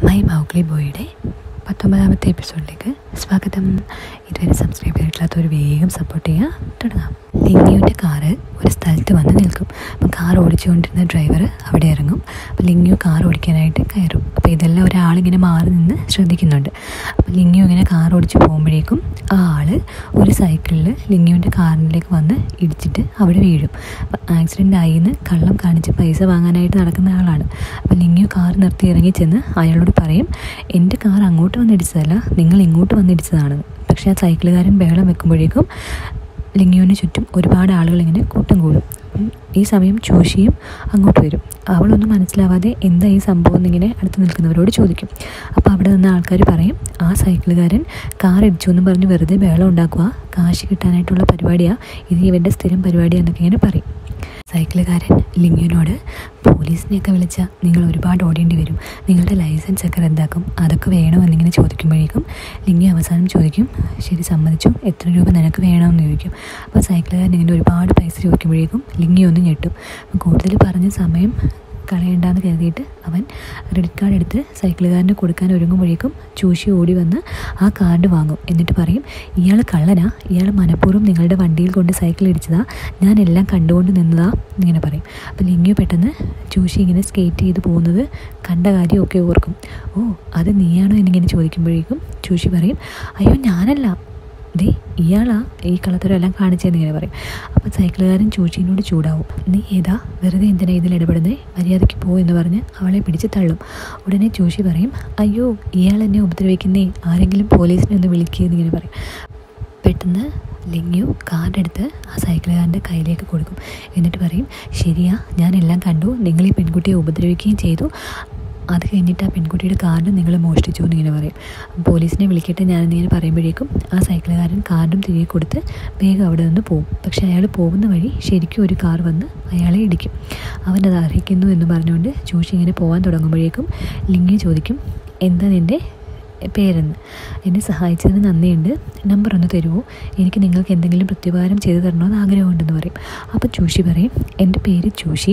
My Mowgli ബോയുടെ 19ാമത്തെ എപ്പിസോഡിലേക്ക് സ്വാഗതം. ഇതുവരെ സബ്സ്ക്രൈബ് ചെയ്തിട്ടില്ലാത്തവർ വേഗം സപ്പോർട്ട് ചെയ്യുക. തുടങ്ങാം. ലിങ്യുവിൻ്റെ കാറ് ഒരു സ്ഥലത്ത് വന്ന് നിൽക്കും. അപ്പം കാർ ഓടിച്ചുകൊണ്ടിരുന്ന ഡ്രൈവർ അവിടെ ഇറങ്ങും. അപ്പം ലിങ്യു കാർ ഓടിക്കാനായിട്ട് കയറും. അപ്പോൾ ഇതെല്ലാം ഒരാളിങ്ങനെ മാറി നിന്ന് ശ്രദ്ധിക്കുന്നുണ്ട്. അപ്പം ലിങ്യു ഇങ്ങനെ കാർ ഓടിച്ച് പോകുമ്പോഴേക്കും ആ ആൾ ഒരു സൈക്കിളിൽ ലിങ്യുവിൻ്റെ കാറിലേക്ക് വന്ന് ഇടിച്ചിട്ട് അവിടെ വീഴും. അപ്പം ആക്സിഡൻ്റ് ആയിന്ന് കള്ളം കാണിച്ച് പൈസ വാങ്ങാനായിട്ട് നടക്കുന്ന ആളാണ്. അപ്പം ലിങ്യു കാർ നിർത്തി ഇറങ്ങി ചെന്ന് അയാളോട് പറയും, എൻ്റെ കാർ അങ്ങോട്ട് വന്നിടിച്ചതല്ല, നിങ്ങൾ ഇങ്ങോട്ട് വന്നിടിച്ചതാണെന്ന്. പക്ഷേ ആ സൈക്കിളുകാരൻ ബഹളം വെക്കുമ്പോഴേക്കും ലിങ്യുവിന് ചുറ്റും ഒരുപാട് ആളുകൾ ഇങ്ങനെ കൂട്ടം കൂടും. ഈ സമയം ജോഷിയും അങ്ങോട്ട് വരും. അവളൊന്നും മനസ്സിലാവാതെ എന്താ ഈ സംഭവം എന്നിങ്ങനെ അടുത്ത് നിൽക്കുന്നവരോട് ചോദിക്കും. അപ്പോൾ അവിടെ നിന്ന് ആൾക്കാർ പറയും, ആ സൈക്കിളുകാരൻ കാർ ഇടിച്ചു എന്ന് പറഞ്ഞ് വെറുതെ ബഹളം ഉണ്ടാക്കുക, കാശ് കിട്ടാനായിട്ടുള്ള പരിപാടിയാണ്, ഇത് ഇവൻ്റെ സ്ഥിരം പരിപാടിയാണെന്നൊക്കെ ഇങ്ങനെ പറയും. സൈക്കിളുകാരൻ ലിങ്യുവിനോട്, പോലീസിനെയൊക്കെ വിളിച്ചാൽ നിങ്ങൾ ഒരുപാട് ഓടേണ്ടി വരും, നിങ്ങളുടെ ലൈസൻസ് ഒക്കെ റദ്ദാക്കും, അതൊക്കെ വേണോ എന്നിങ്ങനെ ചോദിക്കുമ്പോഴേക്കും ലിങ്യു അവസാനം ചോദിക്കും, ശരി സമ്മതിച്ചു, എത്ര രൂപ നിനക്ക് വേണമെന്ന് ചോദിക്കും. അപ്പോൾ സൈക്കിളുകാരൻ ഇങ്ങനെ ഒരുപാട് പൈസ ചോദിക്കുമ്പോഴേക്കും ലിങ്യു ഒന്ന് ഞെട്ടും. കൂടുതൽ പറഞ്ഞ സമയം കളയണ്ടെന്ന് കരുതിയിട്ട് അവൻ ക്രെഡിറ്റ് കാർഡ് എടുത്ത് സൈക്കിളുകാരന് കൊടുക്കാൻ ഒരുങ്ങുമ്പോഴേക്കും ജോഷി ഓടി വന്ന് ആ കാർഡ് വാങ്ങും. എന്നിട്ട് പറയും, ഇയാൾ കള്ളനാ, ഇയാൾ മനഃപൂർവ്വം നിങ്ങളുടെ വണ്ടിയിൽ കൊണ്ട് സൈക്കിൾ ഇടിച്ചതാ, ഞാൻ എല്ലാം കണ്ടുകൊണ്ട് നിന്നതാ എന്നിങ്ങനെ പറയും. അപ്പോൾ ലിങ്യു പെട്ടെന്ന് ജോഷി ഇങ്ങനെ സ്കേറ്റ് ചെയ്ത് പോകുന്നത് കണ്ട കാര്യമൊക്കെ ഓർക്കും. ഓ, അത് നീയാണോ എന്നിങ്ങനെ ചോദിക്കുമ്പോഴേക്കും ജോഷി പറയും, അയ്യോ ഞാനല്ല, ദേ ഇയാളാ ഈ കള്ളത്തരമെല്ലാം കാണിച്ചതെന്നിങ്ങനെ പറയും. അപ്പം സൈക്കിളുകാരൻ ജോഷിനോട് ചൂടാവും, നീ ഏതാ, വെറുതെ എന്തിനാ ഇതിൽ ഇടപെടുന്നത്, മര്യാദയ്ക്ക് പോ എന്ന് പറഞ്ഞ് അവളെ പിടിച്ച് തള്ളും. ഉടനെ ജോഷി പറയും, അയ്യോ ഇയാൾ എന്നെ ഉപദ്രവിക്കുന്നേ, ആരെങ്കിലും പോലീസിനെ ഒന്ന് വിളിക്കുകയെന്നിങ്ങനെ പറയും. പെട്ടെന്ന് ലിങ്യു കാർഡെടുത്ത് ആ സൈക്കിളുകാരൻ്റെ കയ്യിലേക്ക് കൊടുക്കും. എന്നിട്ട് പറയും, ശരിയാ, ഞാനെല്ലാം കണ്ടു, നിങ്ങൾ ഈ പെൺകുട്ടിയെ ഉപദ്രവിക്കുകയും ചെയ്തു, അത് കഴിഞ്ഞിട്ട് ആ പെൺകുട്ടിയുടെ കാർഡ് നിങ്ങൾ മോഷ്ടിച്ചു എന്നിങ്ങനെ പറയും. പോലീസിനെ വിളിക്കട്ടെ ഞാനെന്നിങ്ങനെ പറയുമ്പോഴേക്കും ആ സൈക്കിളുകാരൻ കാർഡും തിരികെ കൊടുത്ത് വേഗം അവിടെ നിന്ന് പോകും. പക്ഷേ അയാൾ പോകുന്ന വഴി ശരിക്കും ഒരു കാർ വന്ന് അയാളെ ഇടിക്കും. അവനത് അർഹിക്കുന്നു എന്ന് പറഞ്ഞുകൊണ്ട് ജോഷി ഇങ്ങനെ പോകാൻ തുടങ്ങുമ്പോഴേക്കും ലിങ്യു ചോദിക്കും, എന്താ നിൻ്റെ പേരെന്ന്, എന്നെ സഹായിച്ചതിന് നന്ദിയുണ്ട്, നമ്പർ ഒന്ന് തരുമോ, എനിക്ക് നിങ്ങൾക്ക് എന്തെങ്കിലും പ്രത്യുപകാരം ചെയ്തു തരണമെന്ന് ആഗ്രഹമുണ്ടെന്ന് പറയും. അപ്പോൾ ജോഷി പറയും, എൻ്റെ പേര് ജോഷി,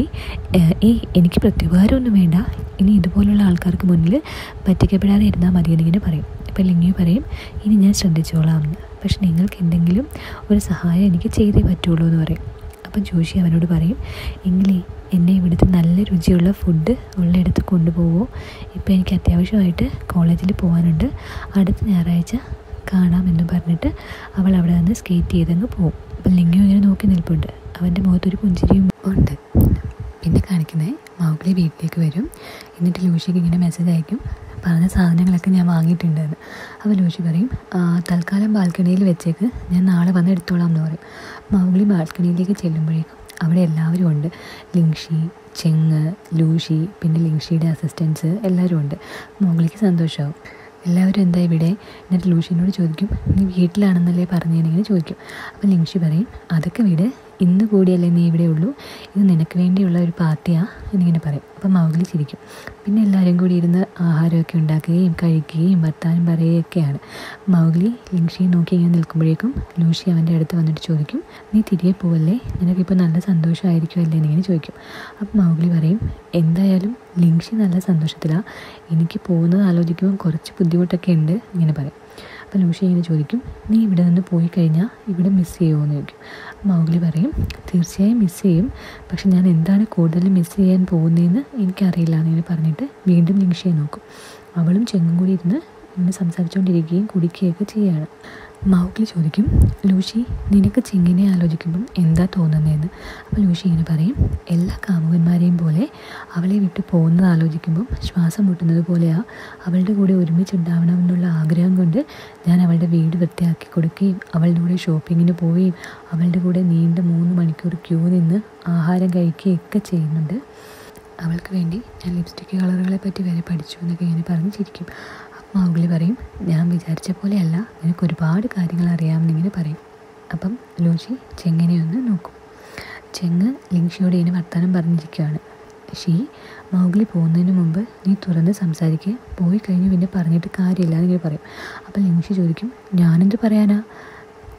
എനിക്ക് പ്രത്യുപകാരമൊന്നും വേണ്ട, ഇനി ഇതുപോലുള്ള ആൾക്കാർക്ക് മുന്നിൽ പറ്റിക്കപ്പെടാതെ ഇരുന്നാൽ മതിയെന്നിങ്ങനെ പറയും. അപ്പോൾ ലിങ്യു പറയും, ഇനി ഞാൻ ശ്രദ്ധിച്ചോളാം എന്ന്, പക്ഷെ നിങ്ങൾക്ക് എന്തെങ്കിലും ഒരു സഹായം എനിക്ക് ചെയ്തേ പറ്റുള്ളൂ എന്ന് പറയും. അപ്പം ജോഷി അവനോട് പറയും, എങ്കിലേ എന്നെ ഇവിടുത്തെ നല്ല രുചിയുള്ള ഫുഡ് ഉള്ളിടത്ത് കൊണ്ടുപോകുമോ, ഇപ്പോൾ എനിക്ക് അത്യാവശ്യമായിട്ട് കോളേജിൽ പോകാനുണ്ട്, അടുത്ത ഞായറാഴ്ച കാണാമെന്ന് പറഞ്ഞിട്ട് അവൾ അവിടെ നിന്ന് സ്കേറ്റ് ചെയ്തങ്ങ് പോകും. അപ്പം ലിങ്യു ഇങ്ങനെ നോക്കി നിൽപ്പുണ്ട്, അവൻ്റെ മുഖത്തൊരു പുഞ്ചിരിയും ഉണ്ട്. പിന്നെ കാണിക്കുന്നത് മൗഗ്ലി വീട്ടിലേക്ക് വരും. എന്നിട്ട് ലൂഷിക്ക് ഇങ്ങനെ മെസ്സേജ് അയക്കും, പറഞ്ഞ സാധനങ്ങളൊക്കെ ഞാൻ വാങ്ങിയിട്ടുണ്ടെന്ന്. അപ്പോൾ ലൂഷി പറയും, തൽക്കാലം ബാൽക്കണിയിൽ വെച്ചേക്ക്, ഞാൻ നാളെ വന്ന് എടുത്തോളാം എന്ന് പറയും. മൗഗ്ലി ബാൽക്കണിയിലേക്ക് ചെല്ലുമ്പോഴേക്കും അവിടെ എല്ലാവരും ഉണ്ട്. ലിങ്ഷി, ചെങ്ങ്, ലൂഷി, പിന്നെ ലിങ്ഷിയുടെ അസിസ്റ്റൻസ് എല്ലാവരും ഉണ്ട്. മൗഗ്ലിക്ക് സന്തോഷമാവും. എല്ലാവരും എന്താ ഇവിടെ, എന്നിട്ട് ലൂഷിനോട് ചോദിക്കും, നീ വീട്ടിലാണെന്നല്ലേ പറഞ്ഞതിനിങ്ങനെ ചോദിക്കും. അപ്പോൾ ലിങ്ഷി പറയും, അതൊക്കെ വീട്, ഇന്ന് കൂടിയല്ലേ നീ ഇവിടെ ഉള്ളൂ, ഇത് നിനക്ക് വേണ്ടിയുള്ള ഒരു പാർട്ടിയാണ് എന്നിങ്ങനെ പറയും. അപ്പം മൗഗ്ലി ചിരിക്കും. പിന്നെ എല്ലാവരും കൂടി ഇരുന്ന് ആഹാരമൊക്കെ ഉണ്ടാക്കുകയും കഴിക്കുകയും വർത്താനം പറയുകയൊക്കെയാണ്. മൗഗ്ലി ലിങ്ഷിയെ നോക്കി ഇങ്ങനെ നിൽക്കുമ്പോഴേക്കും ലൂഷി അവൻ്റെ അടുത്ത് വന്നിട്ട് ചോദിക്കും, നീ തിരികെ പോവല്ലേ, നിനക്കിപ്പോൾ നല്ല സന്തോഷമായിരിക്കുമല്ലേ എന്നിങ്ങനെ ചോദിക്കും. അപ്പം മൗഗ്ലി പറയും, എന്തായാലും ലിങ്ഷി നല്ല സന്തോഷത്തിലാണ്, എനിക്ക് പോകുന്നത് ആലോചിക്കുമ്പോൾ കുറച്ച് ബുദ്ധിമുട്ടൊക്കെ ഉണ്ട് ഇങ്ങനെ പറയും. അപ്പോൾ ലൂഷി ഇങ്ങനെ ചോദിക്കും, നീ ഇവിടെ നിന്ന് പോയി കഴിഞ്ഞാൽ ഇവിടെ മിസ് ചെയ്യുമോ എന്ന് ചോദിക്കും. മൗഗ്ലി പറയും, തീർച്ചയായും മിസ് ചെയ്യും, പക്ഷെ ഞാൻ എന്താണ് കൂടുതൽ മിസ് ചെയ്യാൻ പോകുന്നതെന്ന് എനിക്കറിയില്ല എന്നിങ്ങനെ പറഞ്ഞിട്ട് വീണ്ടും ലിങ്ഷിയെ നോക്കും. അവളും ചെങ്ങും കൂടി ഇരുന്ന് ഇങ്ങനെ സംസാരിച്ചുകൊണ്ടിരിക്കുകയും കുടിക്കുകയൊക്കെ ചെയ്യുകയാണ്. മൗഗ്ലി ചോദിക്കും, ലൂഷി നിനക്ക് ചെങ്ങിനെ ആലോചിക്കുമ്പം എന്താ തോന്നുന്നതെന്ന്. അപ്പോൾ ലൂഷി ഇങ്ങനെ പറയും, എല്ലാ കാമുകന്മാരെയും പോലെ അവളെ വിട്ട് പോകുന്നത് ആലോചിക്കുമ്പം ശ്വാസം മുട്ടുന്നത് പോലെയാണ്, അവളുടെ കൂടെ ഒരുമിച്ചുണ്ടാവണമെന്നുള്ള ആഗ്രഹം കൊണ്ട് ഞാൻ അവളുടെ വീട് വൃത്തിയാക്കി കൊടുക്കുകയും അവളുടെ കൂടെ ഷോപ്പിങ്ങിന് പോവുകയും അവളുടെ കൂടെ നീണ്ട 3 മണിക്കൂർ ക്യൂ നിന്ന് ആഹാരം കഴിക്കുകയൊക്കെ ചെയ്യുന്നുണ്ട്. അവൾക്ക് വേണ്ടി ഞാൻ ലിപ്സ്റ്റിക് കളറുകളെ പറ്റി വരെ പഠിച്ചു എന്നൊക്കെ ഇങ്ങനെ പറഞ്ഞ് ചിരിക്കും. മൗഗ്ലി പറയും, ഞാൻ വിചാരിച്ച പോലെയല്ല, നിനക്ക് ഒരുപാട് കാര്യങ്ങൾ അറിയാമെന്നിങ്ങനെ പറയും. അപ്പം ലൂഷി ചെങ്ങിനെ ഒന്ന് നോക്കും. ചെങ്ങ് ലിങ്ഷിയോട് ഇങ്ങനെ വർത്തമാനം പറഞ്ഞിരിക്കുകയാണ്. മൗഗ്ലി പോകുന്നതിന് മുമ്പ് നീ തുറന്ന് സംസാരിക്കുക, പോയി കഴിഞ്ഞ് പിന്നെ പറഞ്ഞിട്ട് കാര്യമില്ല എന്നിങ്ങനെ പറയും. അപ്പം ലിങ്ഷി ചോദിക്കും, ഞാനെന്ത് പറയാനാ,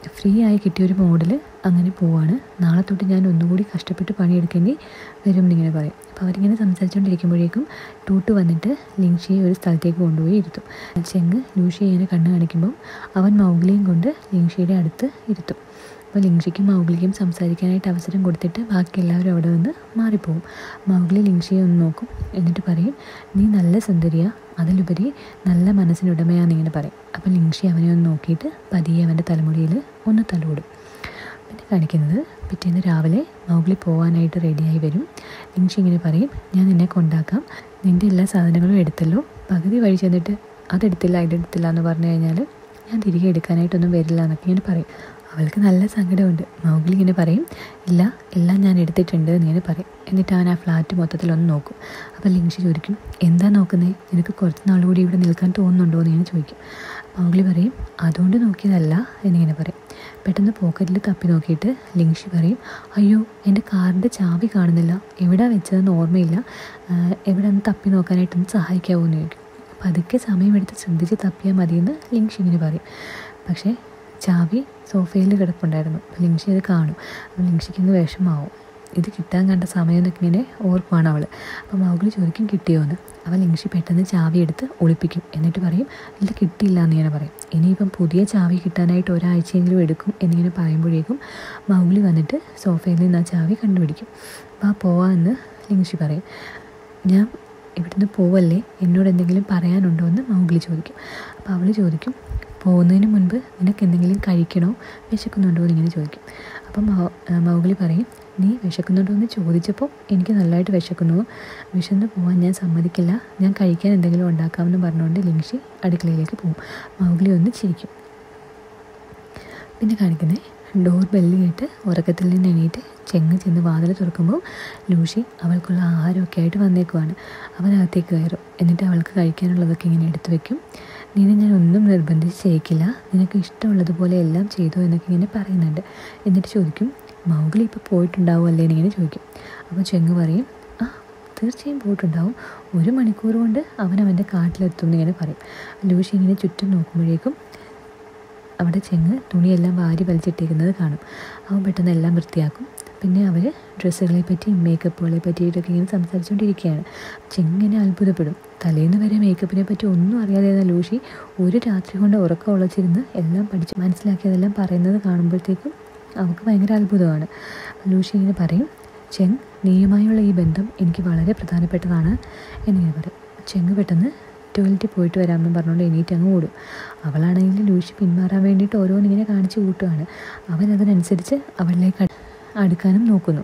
ഫ്രീ ആയി കിട്ടിയൊരു മോഡിൽ അങ്ങനെ പോവാണ്. നാളെ തൊട്ട് ഞാൻ ഒന്നുകൂടി കഷ്ടപ്പെട്ട് പണിയെടുക്കേണ്ടി വരും എന്നിങ്ങനെ പറയും. അപ്പോൾ അവരിങ്ങനെ സംസാരിച്ചുകൊണ്ടിരിക്കുമ്പോഴേക്കും ടൂട്ട് വന്നിട്ട് ലിങ്ഷിയെ ഒരു സ്ഥലത്തേക്ക് കൊണ്ടുപോയി ഇരുത്തും. ചെങ്ങ് ലൂഷിയെ ഇങ്ങനെ കണ്ണ് കാണിക്കുമ്പം അവൻ മൗഗ്ലിയും കൊണ്ട് ലിങ്ഷിയുടെ അടുത്ത് ഇരുത്തും. അപ്പോൾ ലിങ്ഷിക്കും മൗഗ്ലിക്കും സംസാരിക്കാനായിട്ട് അവസരം കൊടുത്തിട്ട് ബാക്കി എല്ലാവരും അവിടെ നിന്ന് മാറിപ്പോവും. മൗഗ്ലി ലിങ്ഷിയെ ഒന്ന് നോക്കും, എന്നിട്ട് പറയും, നീ നല്ല സുന്ദരിയാ, അതിലുപരി നല്ല മനസ്സിനുടമയാന്നിങ്ങനെ പറയും. അപ്പോൾ ലിങ്ഷി അവനെ ഒന്ന് നോക്കിയിട്ട് പതിയെ അവൻ്റെ തലമുടിയിൽ ഒന്ന് തലോടും. പിന്നെ കാണിക്കുന്നത് പിറ്റേന്ന് രാവിലെ മൗഗ്ലി പോകാനായിട്ട് റെഡിയായി വരും. ലിങ്ഷി ഇങ്ങനെ പറയും, ഞാൻ നിന്നെ കൊണ്ടാക്കാം, നിൻ്റെ എല്ലാ സാധനങ്ങളും എടുത്തല്ലോ, പകുതി വഴി ചെന്നിട്ട് അതെടുത്തില്ല ഇതെടുത്തില്ല എന്ന് പറഞ്ഞു കഴിഞ്ഞാൽ ഞാൻ തിരികെ എടുക്കാനായിട്ടൊന്നും വരില്ല എന്നൊക്കെ ഇങ്ങനെ പറയും. അവൾക്ക് നല്ല സങ്കടമുണ്ട്. മൗഗ്ലി ഇങ്ങനെ പറയും, ഇല്ല എല്ലാം ഞാൻ എടുത്തിട്ടുണ്ട് എന്നിങ്ങനെ പറയും. എന്നിട്ട് അവൻ ആ ഫ്ലാറ്റ് മൊത്തത്തിലൊന്ന് നോക്കും. അപ്പോൾ ലിങ്ഷി ചോദിക്കും, എന്താ നോക്കുന്നത്, നിനക്ക് കുറച്ച് നാൾ കൂടി ഇവിടെ നിൽക്കാൻ തോന്നുന്നുണ്ടോ എന്നിങ്ങനെ ചോദിക്കും. മൗഗ്ലി പറയും, അതുകൊണ്ട് നോക്കിയതല്ല എന്നിങ്ങനെ പറയും. പെട്ടെന്ന് പോക്കറ്റിൽ തപ്പി നോക്കിയിട്ട് ലിങ്ഷി പറയും, അയ്യോ എൻ്റെ കാറിൻ്റെ ചാവി കാണുന്നില്ല, എവിടെ വെച്ചതെന്ന് ഓർമ്മയില്ല, എവിടെ ഒന്ന് തപ്പി നോക്കാനായിട്ടൊന്ന് സഹായിക്കാമോ എന്ന് ചോദിക്കും. അപ്പോൾ അതൊക്കെ സമയമെടുത്ത് ശ്രദ്ധിച്ച് തപ്പിയാൽ മതിയെന്ന് ലിങ്ഷി ഇങ്ങനെ പറയും. പക്ഷേ ചാവി സോഫയിൽ കിടപ്പുണ്ടായിരുന്നു. അപ്പോൾ ലിങ്ഷി അത് കാണും. അപ്പോൾ ലിങ്ഷിക്കൊന്ന് വിഷമാവും. ഇത് കിട്ടാൻ കണ്ട സമയം എന്നൊക്കെ ഇങ്ങനെ ഓർക്കുവാണ് അവൾ. അപ്പോൾ മൗഗ്ലി ചോദിക്കും, കിട്ടിയോ എന്ന്. അപ്പോൾ ലിങ്ഷി പെട്ടെന്ന് ചാവി എടുത്ത് ഒളിപ്പിക്കും. എന്നിട്ട് പറയും, ഇല്ല കിട്ടിയില്ല എന്നിങ്ങനെ പറയും. ഇനിയിപ്പം പുതിയ ചാവി കിട്ടാനായിട്ട് ഒരാഴ്ചയെങ്കിലും എടുക്കും എന്നിങ്ങനെ പറയുമ്പോഴേക്കും മൗഗ്ലി വന്നിട്ട് സോഫയിൽ നിന്ന് ആ ചാവി കണ്ടുപിടിക്കും. അപ്പോൾ പോവാമെന്ന് ലിങ്ഷി പറയും. ഞാൻ ഇവിടുന്ന് പോവല്ലേ, എന്നോട് എന്തെങ്കിലും പറയാനുണ്ടോ എന്ന് മൗഗ്ലി ചോദിക്കും. അപ്പോൾ അവൾ ചോദിക്കും, പോകുന്നതിന് മുൻപ് നിനക്ക് എന്തെങ്കിലും കഴിക്കണോ, വിശക്കുന്നുണ്ടോ എന്നിങ്ങനെ ചോദിക്കും. അപ്പം മൗഗ്ലി പറയും, നീ വിശക്കുന്നുണ്ടോ എന്ന് ചോദിച്ചപ്പോൾ എനിക്ക് നല്ലതായിട്ട് വിശക്കുന്നു, വിശന്ന് പോകാൻ ഞാൻ സമ്മതിക്കില്ല, ഞാൻ കഴിക്കാൻ എന്തെങ്കിലും ഉണ്ടാക്കാമെന്ന് പറഞ്ഞുകൊണ്ട് ലിങ്ഷി അടുക്കളയിലേക്ക് പോകും. മൗഗ്ലി ഒന്ന് ചിരിക്കും. പിന്നെ കാണിക്കുന്നത് ഡോർ ബെല്ല് കേട്ട് ഉറക്കത്തിൽ നിന്ന് എണീറ്റ് ചെങ്ങ് ചെന്ന് വാതിൽ തുറക്കുമ്പോൾ ലൂഷി അവൾക്കുള്ള ആഹാരമൊക്കെ ആയിട്ട് വന്നേക്കുവാണ്. അവനകത്തേക്ക് കയറും. എന്നിട്ട് അവൾക്ക് കഴിക്കാനുള്ളതൊക്കെ ഇങ്ങനെ എടുത്തു വെക്കും. നിന്നെ ഞാൻ ഒന്നും നിർബന്ധിച്ച് ചെയ്യിക്കില്ല, നിനക്ക് ഇഷ്ടമുള്ളതുപോലെ എല്ലാം ചെയ്തു എന്നൊക്കെ ഇങ്ങനെ പറയുന്നുണ്ട്. എന്നിട്ട് ചോദിക്കും, മൗഗ്ലി ഇപ്പോൾ പോയിട്ടുണ്ടാവും അല്ലേ എന്നിങ്ങനെ ചോദിക്കും. അപ്പോൾ ചെങ്ങ് പറയും, ആ തീർച്ചയായും പോയിട്ടുണ്ടാവും, 1 മണിക്കൂർ കൊണ്ട് അവൻ്റെ കാട്ടിലെത്തും എന്നിങ്ങനെ പറയും. ലൂഷി ഇങ്ങനെ ചുറ്റും നോക്കുമ്പോഴേക്കും അവിടെ ചെങ്ങ് തുണിയെല്ലാം വാരി വലിച്ചിട്ടേക്കുന്നത് കാണും. അവൻ പെട്ടെന്ന് എല്ലാം വൃത്തിയാക്കും. പിന്നെ അവർ ഡ്രസ്സുകളെ പറ്റിയും മേക്കപ്പുകളെ പറ്റിയിട്ടൊക്കെ ഇങ്ങനെ സംസാരിച്ചുകൊണ്ടിരിക്കുകയാണ്. ചെങ്ങനെ അത്ഭുതപ്പെടും. തലേന്ന് വരെ മേക്കപ്പിനെ പറ്റി ഒന്നും അറിയാതെ ലൂഷി ഒരു രാത്രി കൊണ്ട് ഉറക്കം ഉളച്ചിരുന്ന് എല്ലാം പഠിച്ച് മനസ്സിലാക്കിയതെല്ലാം പറയുന്നത് കാണുമ്പോഴത്തേക്കും അവൾക്ക് ഭയങ്കര അത്ഭുതമാണ്. ലൂഷി ഇങ്ങനെ പറയും, ചെങ് നീയുമായുള്ള ഈ ബന്ധം എനിക്ക് വളരെ പ്രധാനപ്പെട്ടതാണ് എന്നിങ്ങനെ പറയും. ചെങ്ങ് പെട്ടെന്ന് ടോയ്ലറ്റിൽ പോയിട്ട് വരാമെന്ന് പറഞ്ഞുകൊണ്ട് എണീറ്റ് അങ്ങ് ഓടും. അവളാണെങ്കിൽ ലൂഷി പിന്മാറാൻ വേണ്ടിയിട്ട് ഓരോന്നിങ്ങനെ കാണിച്ച് കൂട്ടുകയാണ്. അവൻ അതിനനുസരിച്ച് അവളിലേക്ക് അടുക്കാനും നോക്കുന്നു.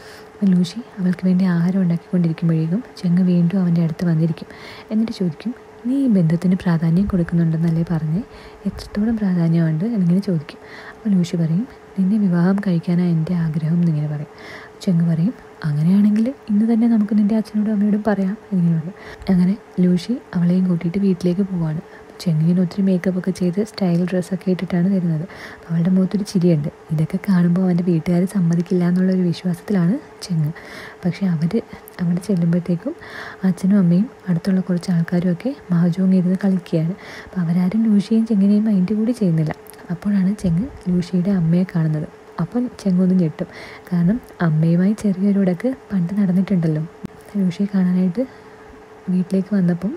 ലൂഷി അവൾക്ക് വേണ്ടി ആഹാരം ഉണ്ടാക്കിക്കൊണ്ടിരിക്കുമ്പോഴേക്കും ചെങ്ങ് വീണ്ടും അവൻ്റെ അടുത്ത് വന്നിരിക്കും. എന്നിട്ട് ചോദിക്കും, നീ ഈ ബന്ധത്തിന് പ്രാധാന്യം കൊടുക്കുന്നുണ്ടെന്നല്ലേ പറഞ്ഞേ, എത്രത്തോളം പ്രാധാന്യമുണ്ട് എന്നിങ്ങനെ ചോദിക്കും. അപ്പോൾ ലൂഷി പറയും, നിന്നെ വിവാഹം കഴിക്കാനാണ് എൻ്റെ ആഗ്രഹം എന്നിങ്ങനെ പറയും. ചെങ്ങ് പറയും, അങ്ങനെയാണെങ്കിൽ ഇന്ന് തന്നെ നമുക്ക് നിൻ്റെ അച്ഛനോടും അമ്മയോടും പറയാം എന്നിങ്ങനെ പറയും. അങ്ങനെ ലൂഷി അവളെയും കൂട്ടിയിട്ട് വീട്ടിലേക്ക് പോവാണ്. ചെങ്ങിന് ഒത്തിരി മേക്കപ്പൊക്കെ ചെയ്ത് സ്റ്റൈൽ ഡ്രസ്സൊക്കെ ഇട്ടിട്ടാണ് വരുന്നത്. അവളുടെ മുഖത്തൊരു ചിരിയുണ്ട്. ഇതൊക്കെ കാണുമ്പോൾ അവൻ്റെ വീട്ടുകാർ സമ്മതിക്കില്ല എന്നുള്ളൊരു വിശ്വാസത്തിലാണ് ചെങ്ങ്. പക്ഷേ അവിടെ ചെല്ലുമ്പോഴത്തേക്കും അച്ഛനും അമ്മയും അടുത്തുള്ള കുറച്ച് ആൾക്കാരും ഒക്കെ മഹജോങ്ങിരുന്ന് കളിക്കുകയാണ്. അപ്പോൾ അവരാരും ലൂഷിയെയും ചെങ്ങിനെയും മൈൻഡ് കൂടി ചെയ്യുന്നില്ല. അപ്പോഴാണ് ചെങ്ങ് ലൂഷിയുടെ അമ്മയെ കാണുന്നത്. അപ്പം ചെങ്ങൊന്ന് ഞെട്ടും. കാരണം അമ്മയുമായി ചെറിയൊരു ഇടക്ക് പണ്ട് നടന്നിട്ടുണ്ടല്ലോ. ലൂഷിയെ കാണാനായിട്ട് വീട്ടിലേക്ക് വന്നപ്പം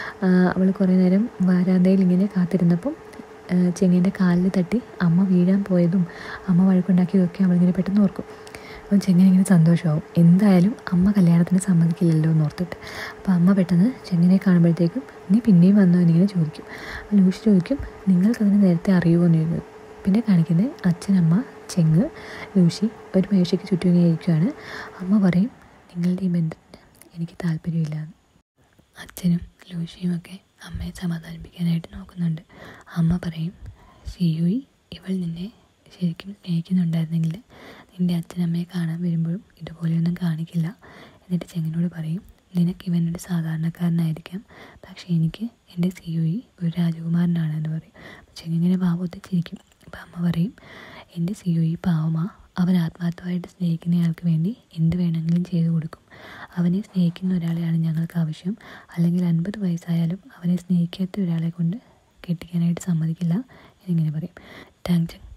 അവൾ കുറേ നേരം വരാന്തയിൽ ഇങ്ങനെ കാത്തിരുന്നപ്പം ചെങ്ങീൻ്റെ കാലിൽ തട്ടി അമ്മ വീഴാൻ പോയതും അമ്മ വഴക്കുണ്ടാക്കിയതൊക്കെ അവളിങ്ങനെ പെട്ടെന്ന് ഓർക്കും. അപ്പം ചെങ്ങനെ സന്തോഷമാവും. എന്തായാലും അമ്മ കല്യാണത്തിന് സമ്മതിക്കില്ലല്ലോ എന്ന് ഓർത്തിട്ട്. അപ്പോൾ അമ്മ പെട്ടെന്ന് ചെങ്ങിനെ കാണുമ്പോഴത്തേക്കും നീ പിന്നെയും വന്നോ എന്നിങ്ങനെ ചോദിക്കും. അപ്പോൾ ലൂഷി ചോദിക്കും, നിങ്ങൾക്കതിന് നേരത്തെ അറിയുമോ എന്ന് ചോദിക്കും. പിന്നെ കാണിക്കുന്നത് അച്ഛനമ്മ ചെങ്ങ് ലൂഷി ഒരു മേശയ്ക്ക് ചുറ്റും ഇങ്ങനെ ഇരിക്കുകയാണ്. അമ്മ പറയും, നിങ്ങളുടെ ഈ ബന്ധത്തിന് എനിക്ക് താല്പര്യമില്ല. അച്ഛനും ലൂഷിയുമൊക്കെ അമ്മയെ സമാധാനിപ്പിക്കാനായിട്ട് നോക്കുന്നുണ്ട്. അമ്മ പറയും, സിയുയി ഇവൾ നിന്നെ ശരിക്കും സ്നേഹിക്കുന്നുണ്ടായിരുന്നെങ്കിൽ നിൻ്റെ അച്ഛനമ്മയെ കാണാൻ വരുമ്പോഴും ഇതുപോലെയൊന്നും കാണിക്കില്ല. എന്നിട്ട് ചെങ്ങിനോട് പറയും, നിനക്ക് ഇവനൊരു സാധാരണക്കാരനായിരിക്കാം, പക്ഷേ എനിക്ക് എൻ്റെ സിയുയി ഒരു രാജകുമാരനാണ് എന്ന് പറയും. ചെങ്ങിങ്ങനെ പാവത്തെ ചിരിക്കും. അപ്പം അമ്മ പറയും, എൻ്റെ സിയുയി പാവമാ, അവൻ ആത്മാർത്ഥമായിട്ട് സ്നേഹിക്കുന്നയാൾക്ക് വേണ്ടി എന്ത് വേണമെങ്കിലും ചെയ്തു കൊടുക്കും. അവനെ സ്നേഹിക്കുന്ന ഒരാളെയാണ് ഞങ്ങൾക്ക് ആവശ്യം, അല്ലെങ്കിൽ 50 വയസ്സായാലും അവനെ സ്നേഹിക്കാത്ത ഒരാളെ കൊണ്ട് കെട്ടിക്കാനായിട്ട് സമ്മതിക്കില്ല എന്നിങ്ങനെ പറയും. താങ്ക്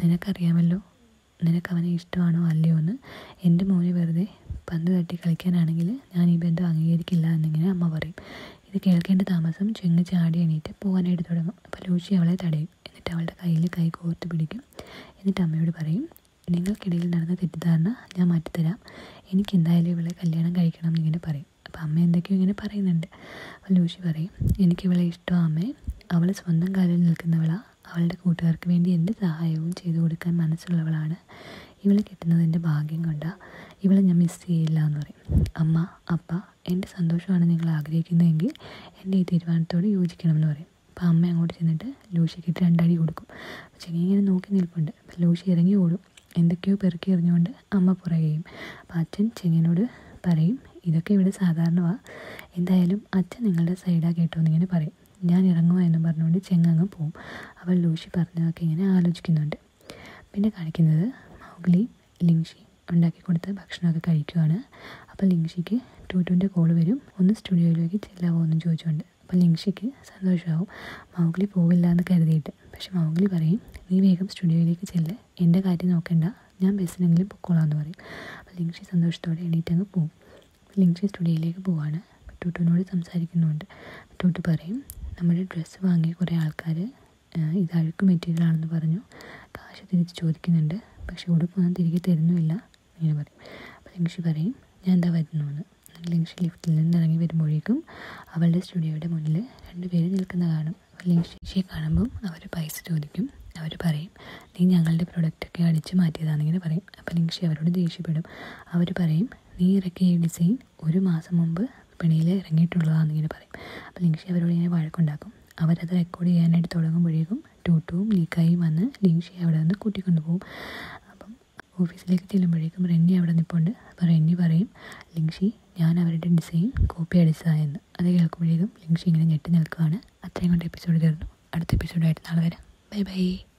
നിനക്കറിയാമല്ലോ, നിനക്ക് അവനെ ഇഷ്ടമാണോ അല്ലയോ എന്ന്. എൻ്റെ മോനെ വെറുതെ പന്ത് തട്ടി കളിക്കാനാണെങ്കിൽ ഞാൻ ഈ ബന്ധം അംഗീകരിക്കില്ല എന്നിങ്ങനെ അമ്മ പറയും. ഇത് കേൾക്കേണ്ട താമസം ചെങ്ങ് ചാടി എണീറ്റ് പോകാനായിട്ട് തുടങ്ങും. അപ്പോൾ ലൂസി അവളെ തടയും. എന്നിട്ട് അവളുടെ കയ്യിൽ കൈ കോർത്ത് പിടിക്കും. എന്നിട്ട് അമ്മയോട് പറയും, നിങ്ങൾക്കിടയിൽ നടന്ന തെറ്റിദ്ധാരണ ഞാൻ മാറ്റിത്തരാം, എനിക്ക് എന്തായാലും ഇവളെ കല്യാണം കഴിക്കണം എന്നിങ്ങനെ പറയും. അപ്പോൾ അമ്മ എന്തൊക്കെയോ ഇങ്ങനെ പറയുന്നുണ്ട്. അപ്പോൾ ലൂസി പറയും, എനിക്കിവളെ ഇഷ്ടമാണ് അമ്മേ, അവൾ സ്വന്തം കാലിൽ നിൽക്കുന്നവളാണ്, അവളുടെ കൂട്ടുകാർക്ക് വേണ്ടി എന്ത് സഹായവും ചെയ്തു കൊടുക്കാൻ മനസ്സുള്ളവളാണ്, ഇവളെ കിട്ടുന്നത് എൻ്റെ ഭാഗ്യം കൊണ്ടാണ്, ഇവളെ ഞാൻ മിസ് ചെയ്യില്ല എന്ന് പറയും. അമ്മ, അപ്പ, എൻ്റെ സന്തോഷമാണ് നിങ്ങൾ ആഗ്രഹിക്കുന്നതെങ്കിൽ എൻ്റെ ഈ തീരുമാനത്തോട് യോജിക്കണമെന്ന് പറയും. അപ്പോൾ അമ്മ അങ്ങോട്ട് ചെന്നിട്ട് ലൂസിക്കിട്ട് 2 അടി കൊടുക്കും. അപ്പോൾ ചെങ്ങ ഇങ്ങനെ നോക്കി നിൽപ്പുണ്ട്. അപ്പോൾ ലൂസി ഇറങ്ങി ഓടും. എന്തൊക്കെയോ പെറുക്കി എറിഞ്ഞുകൊണ്ട് അമ്മ പുറകെയും. അപ്പോൾ അച്ഛൻ ചെങ്ങിനോട് പറയും, ഇതൊക്കെ ഇവിടെ സാധാരണമാണ്, എന്തായാലും അച്ഛൻ നിങ്ങളുടെ സൈഡാണ് കേട്ടോ എന്നിങ്ങനെ പറയും. ഞാൻ ഇറങ്ങുക എന്ന് പറഞ്ഞുകൊണ്ട് ചെങ്ങങ്ങ് പോവും. അവൾ ലൂസി പറഞ്ഞതൊക്കെ ഇങ്ങനെ ആലോചിക്കുന്നുണ്ട്. പിന്നെ കാണിക്കുന്നത് മൗഗ്ലി ലിങ്ഷി ഉണ്ടാക്കി കൊടുത്ത ഭക്ഷണമൊക്കെ കഴിക്കുവാണ്. അപ്പോൾ ലിങ്ഷിക്ക് ടൂട്ടുവിൻ്റെ കോള് വരും, ഒന്ന് സ്റ്റുഡിയോയിലേക്ക് ചെല്ലാവോ എന്ന് ചോദിച്ചുകൊണ്ട്. അപ്പോൾ ലിങ്ഷിക്ക് സന്തോഷമാവും, മൗഗ്ലി പോവില്ല എന്ന് കരുതിയിട്ട്. പക്ഷെ മൗഗ്ലി പറയും, നീ വേഗം സ്റ്റുഡിയോയിലേക്ക് ചെല്ല്, എൻ്റെ കാര്യം നോക്കണ്ട, ഞാൻ ബസ്സിനെങ്കിലും പൊക്കോളാം എന്ന് പറയും. അപ്പോൾ ലിങ്ഷി സന്തോഷത്തോടെ എണീറ്റങ്ങ് പോവും. ലിങ്ഷി സ്റ്റുഡിയോയിലേക്ക് പോവാണ്. ടൂട്ടുവിനോട് സംസാരിക്കുന്നുണ്ട്. ടൂട്ടു പറയും, നമ്മുടെ ഡ്രസ്സ് വാങ്ങിയ കുറേ ആൾക്കാർ ഇത് അഴുക്ക് മെറ്റീരിയലാണെന്ന് പറഞ്ഞു കാശ് തിരിച്ച് ചോദിക്കുന്നുണ്ട്, പക്ഷെ ഉടുപ്പൊന്നും തിരികെ തരുന്നുമില്ല ഇങ്ങനെ പറയും. അപ്പോൾ ലിങ്ഷി പറയും, ഞാൻ എന്താ വരുന്നുവെന്ന്. ലിങ്ഷി ലിഫ്റ്റിൽ നിന്ന് ഇറങ്ങി വരുമ്പോഴേക്കും അവളുടെ സ്റ്റുഡിയോയുടെ മുന്നിൽ 2 പേര് നിൽക്കുന്ന കാണും. ലിങ്ഷിയെ കാണുമ്പം അവർ പൈസ ചോദിക്കും. അവർ പറയും, നീ ഞങ്ങളുടെ പ്രൊഡക്റ്റൊക്കെ അടിച്ച് മാറ്റിയതാണെന്നിങ്ങനെ പറയും. അപ്പോൾ ലിങ്ഷി അവരോട് ദേഷ്യപ്പെടും. അവർ പറയും, നീ ഇറക്കിയ ഈ ഡിസൈൻ 1 മാസം മുമ്പ് വിപണിയിൽ ഇറങ്ങിയിട്ടുള്ളതാണെന്നിങ്ങനെ പറയും. അപ്പോൾ ലിങ്ഷി അവരോട് ഇങ്ങനെ വഴക്കുണ്ടാക്കും. അവരത് റെക്കോർഡ് ചെയ്യാനായിട്ട് തുടങ്ങുമ്പോഴേക്കും ടൂട്ടുവും ലീക്കായും വന്ന് ലിങ്ഷി അവിടെ നിന്ന് കൂട്ടിക്കൊണ്ടുപോകും. അപ്പം ഓഫീസിലേക്ക് ചെല്ലുമ്പോഴേക്കും റെന്നി അവിടെ നിൽപ്പുണ്ട്. അപ്പോൾ റെന്നി പറയും, ലിങ്ഷി ഞാൻ അവരുടെ ഡിസൈൻ കോപ്പി അടിച്ചതായെന്ന്. അത് കേൾക്കുമ്പോഴേക്കും ലിങ്ഷി ഇങ്ങനെ ഞെട്ടി നിൽക്കുകയാണ്. അത്രയും കൊണ്ട് എപ്പിസോഡ് തീർന്നു. അടുത്ത എപ്പിസോഡായിട്ട് നാളെ വരാം. Bye by.